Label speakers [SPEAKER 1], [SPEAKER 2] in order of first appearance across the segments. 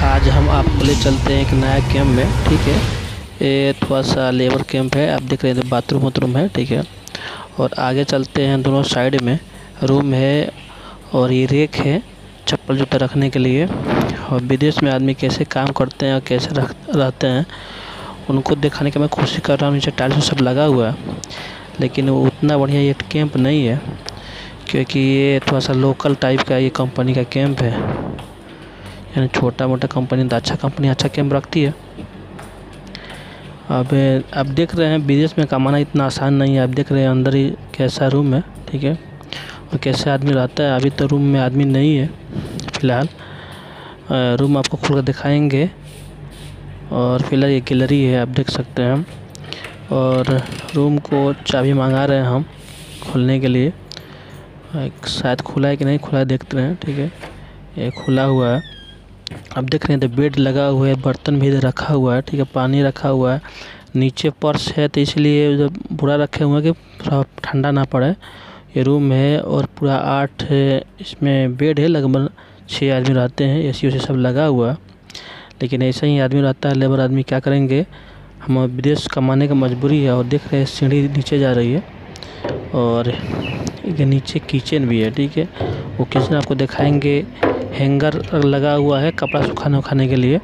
[SPEAKER 1] आज हम आपको ले चलते हैं एक नया कैंप में। ठीक है, ये थोड़ा सा लेबर कैंप है। आप देख रहे हैं बाथरूम वाथरूम है। ठीक है, और आगे चलते हैं, दोनों साइड में रूम है और ये रेक है चप्पल जूता रखने के लिए। और विदेश में आदमी कैसे काम करते हैं और कैसे रहते हैं उनको दिखाने की मैं कोशिश कर रहा हूँ। नीचे टाइल्स सब लगा हुआ है, लेकिन वो उतना बढ़िया ये कैंप नहीं है, क्योंकि ये थोड़ा सा लोकल टाइप का ये कंपनी का कैंप है। यानी छोटा मोटा कंपनी तो अच्छा कंपनी अच्छा कैंप रखती है। अब देख रहे हैं विदेश में कमाना इतना आसान नहीं है। आप देख रहे हैं अंदर ही कैसा रूम है। ठीक है, और कैसे आदमी रहता है। अभी तो रूम में आदमी नहीं है फ़िलहाल। रूम आपको खोल कर दिखाएंगे। और फिलहाल ये गैलरी है, आप देख सकते हैं। और रूम को चाबी मंगा रहे हैं हम खोलने के लिए। शायद खुला है कि नहीं खुला है देखते हैं। ठीक है, ये खुला हुआ है। अब देख रहे हैं तो बेड लगा हुआ है, बर्तन भी रखा हुआ है। ठीक है, पानी रखा हुआ है, नीचे पर्स है तो इसलिए जब पूरा रखे हुए हैं कि थोड़ा ठंडा ना पड़े। ये रूम है और पूरा 8 इसमें बेड है, लगभग 6 आदमी रहते हैं। एसी उसी सब लगा हुआ है, लेकिन ऐसा ही आदमी रहता है। लेबर आदमी क्या करेंगे, हम विदेश कमाने का मजबूरी है। और देख रहे हैं सीढ़ी नीचे जा रही है और ये नीचे किचन भी है। ठीक है, वो किचन आपको दिखाएंगे। हैंगर लगा हुआ है कपड़ा सुखाने उखाने के लिए।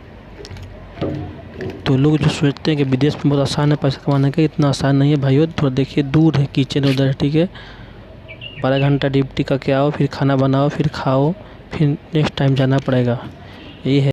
[SPEAKER 1] तो लोग जो सोचते हैं कि विदेश में बहुत आसान है पैसा कमाने का, इतना आसान नहीं है भाइयों। थोड़ा देखिए दूर है किचन उधर। ठीक है, 12 घंटा ड्यूटी करके आओ, फिर खाना बनाओ, फिर खाओ, फिर नेक्स्ट टाइम जाना पड़ेगा। यही है।